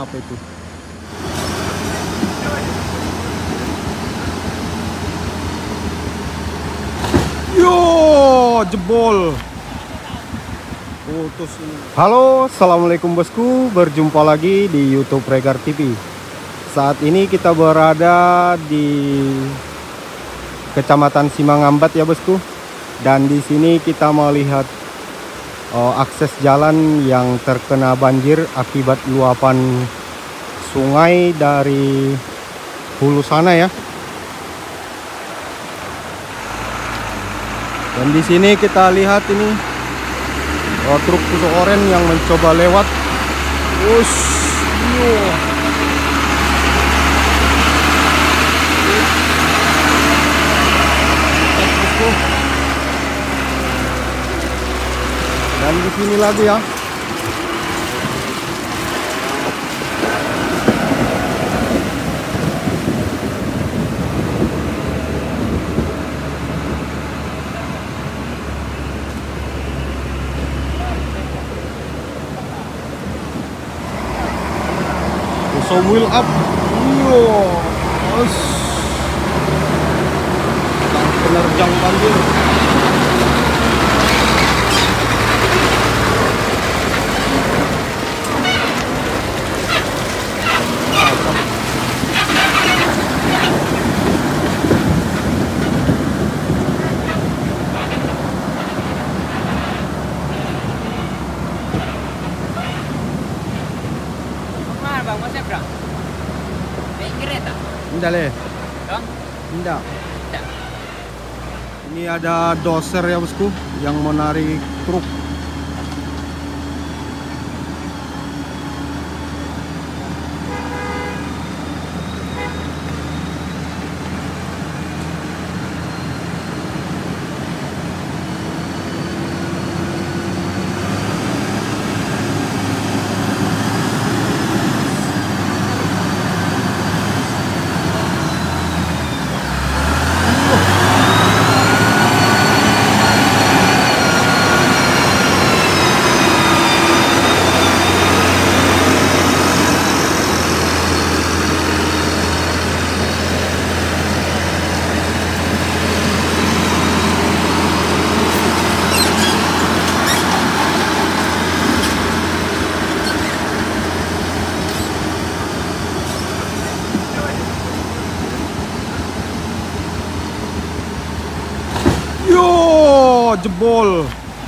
Kenapa itu? Yo, jebol. Putus ini. Halo, assalamualaikum bosku. Berjumpa lagi di YouTube Regar TV. Saat ini kita berada di Kecamatan Simangambat ya bosku. Dan di sini kita melihat akses jalan yang terkena banjir akibat luapan sungai dari hulu sana ya. Dan di sini kita lihat ini truk susu oren yang mencoba lewat. Ush, dan di sini lagi ya. So wheel up, penerjang banjir. Bang, mau seberang? Naik kereta? Enggak leh. Dong? Enggak. Tidak. Ini ada doser ya bosku yang menarik truk. Yo, jebol.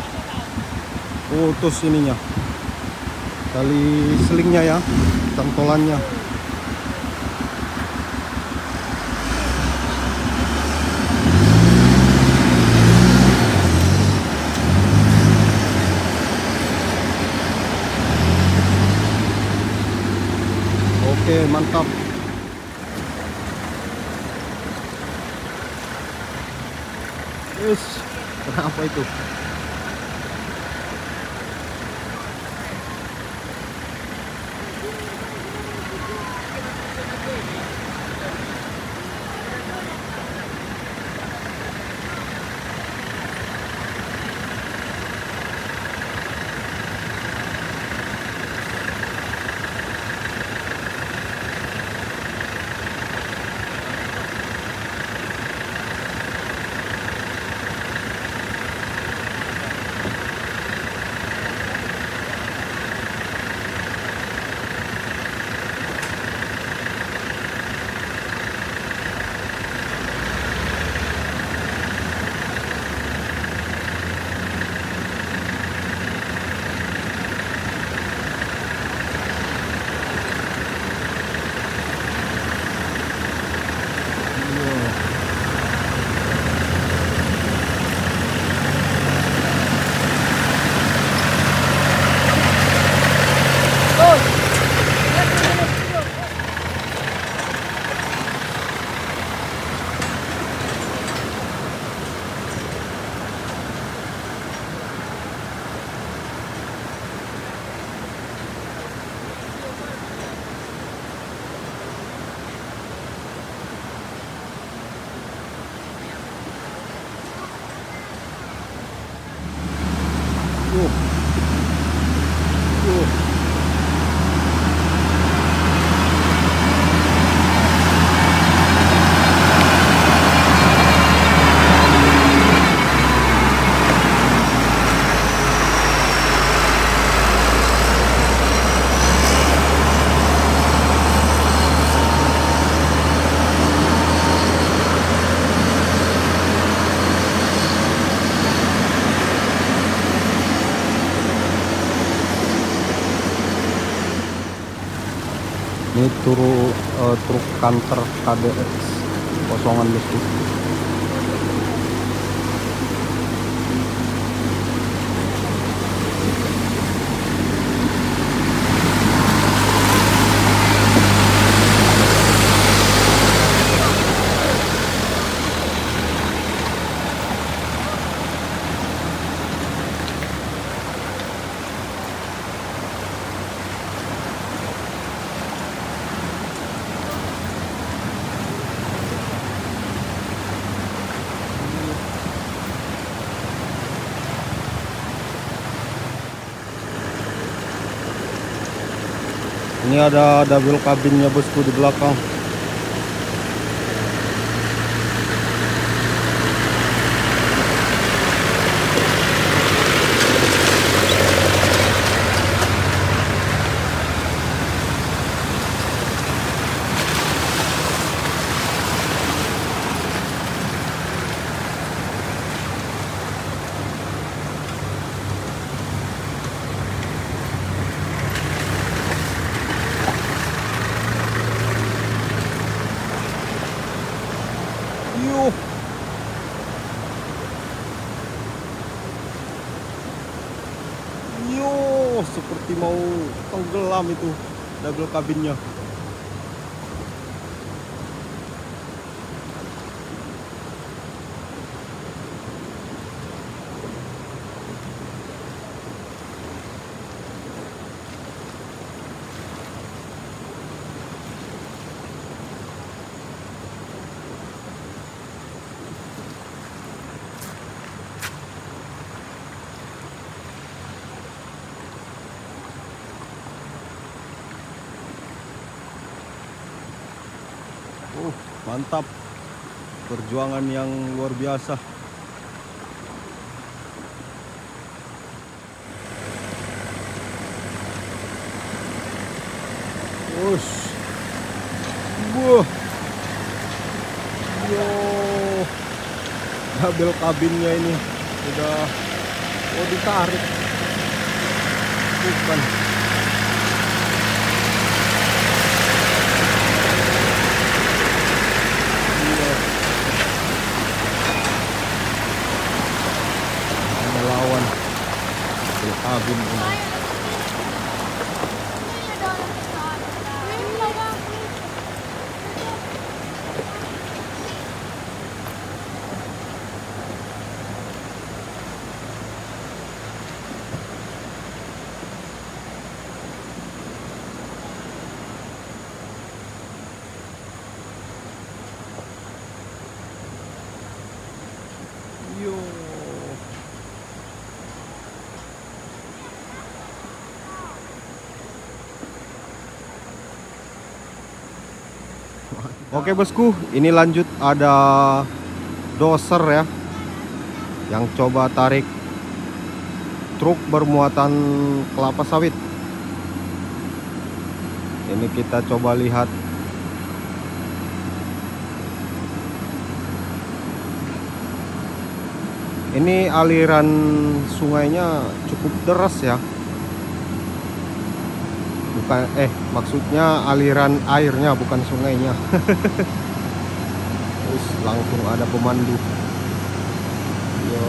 Putus ininya. Tali selingnya ya, cantolannya. Oke, mantap. Yes, kenapa itu? Ini truk kantor KDX kosongan bosku. Ini ada double kabinnya bosku di belakang. Yuh. Yuh, seperti mau tenggelam itu double kabinnya. Mantap, perjuangan yang luar biasa. Ush. Wah. Yo. Double kabinnya ini sudah ditarik. Bukan. Melawan kabin ini. Yo. Oke bosku, ini lanjut ada doser ya, yang coba tarik truk bermuatan kelapa sawit. Ini kita coba lihat. Ini aliran sungainya cukup deras ya. Bukan, maksudnya aliran airnya, bukan sungainya. Terus langsung ada pemandu. Yo.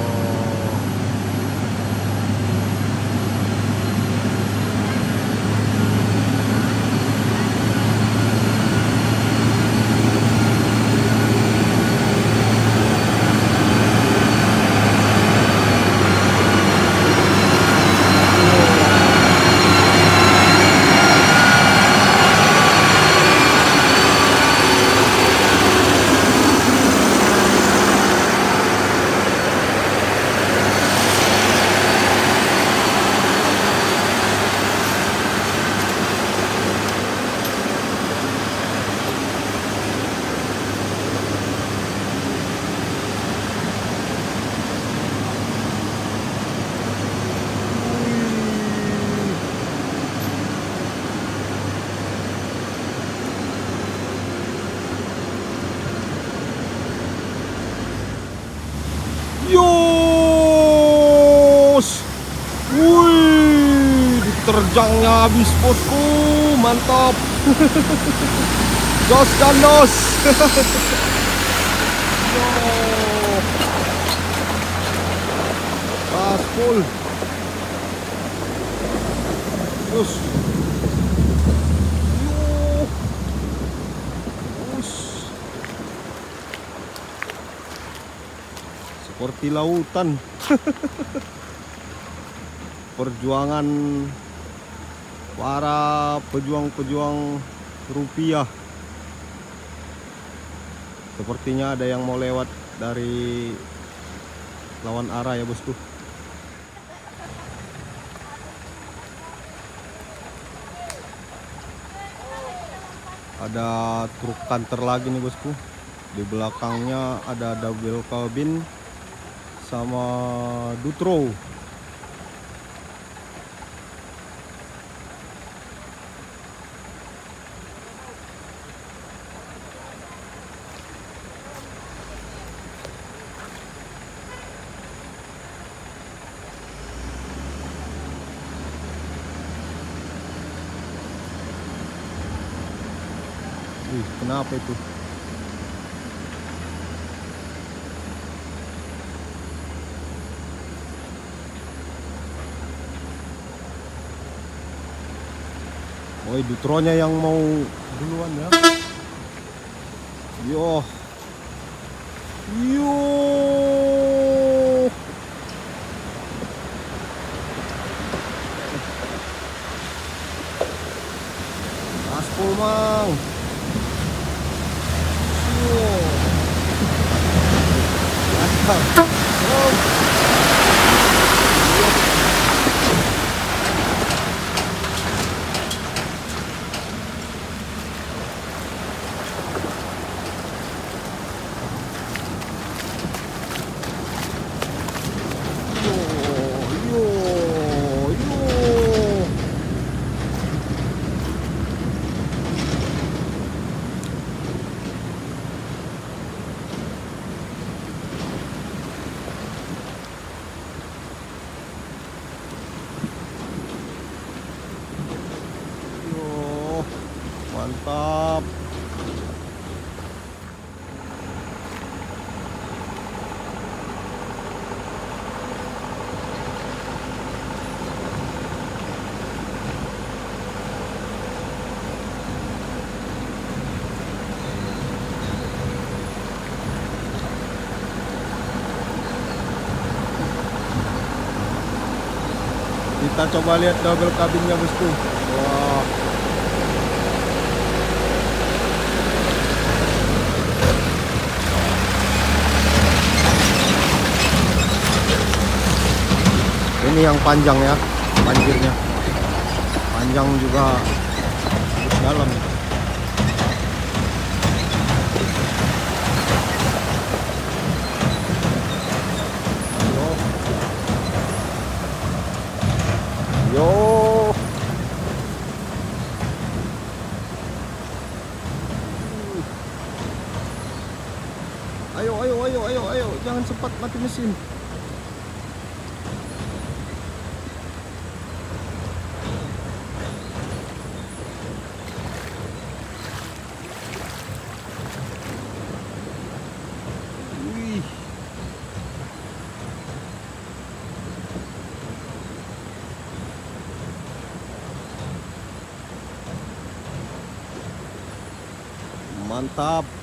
Yos, wih, diterjangnya habis bosku, mantap. Dos gandos. Yo. Gas full. Terus. Yo. Us. Seperti lautan. Perjuangan para pejuang-pejuang rupiah. Sepertinya ada yang mau lewat dari lawan arah ya bosku. Ada truk kanter lagi nih bosku. Di belakangnya ada double cabin sama Dutro. Kenapa itu? Oh, Dutronya yang mau duluan ya. Yo. Yo. Aspol mang. Mantap. Kita coba lihat double cabinnya bosku. Wah. Ini yang panjang ya, banjirnya. Panjang juga dalam. Yo. Ayo, jangan cepat mati mesin. Wih. Mantap.